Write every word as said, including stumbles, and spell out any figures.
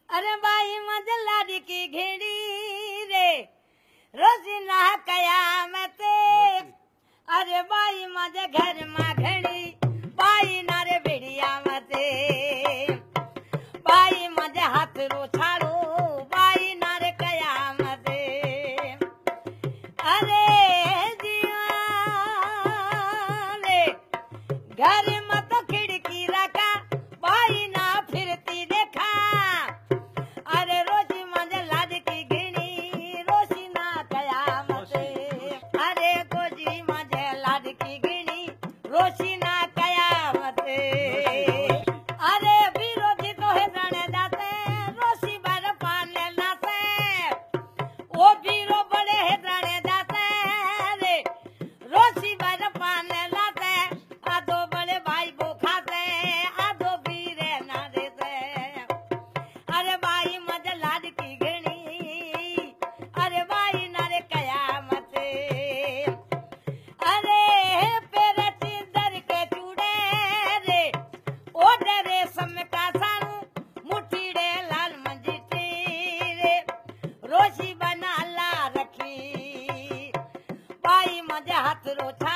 अरे बाई मज लाड़ी की घेड़ी रे रोजी ना कयामत। अरे बाई मज घर मा घड़ी बाई नारे बेड़िया मते। बाई मज हाथ रो छाड़ो बाई नारे कयामत। अरे जिया रे घर में तो खिड़की रखा बाई ना फिरती देखा। अरे रोजी मज लाद की घिनी रोशी ना कयामत। अरे गोजी मज लाद की घिनी रोशी ना कयामत। अरे विरोधी तो है जाने जाते रोशी बार पाने लाते। वो बीरो बड़े है जाने जाते रे रोशी बार पाने लाते। आधो बड़े भाई को खाते आधो बीरे ना देते। अरे बाई मज लाड की घिनी अरे बाई नारे कयामत। अरे पेरे चिंदर के चूड़े रे ओ डरे सम का सानू मुठीड़े लाल मंजीठी रे रोशी बना ला रखी। बाई मज हाथ रो छा